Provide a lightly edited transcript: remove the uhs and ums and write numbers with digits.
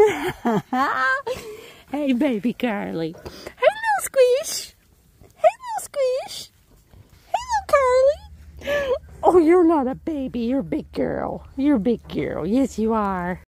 Hey, baby Carly. Hey, little squish. Hey, little squish. Hey, little Carly. Oh, you're not a baby. You're a big girl. You're a big girl. Yes, you are.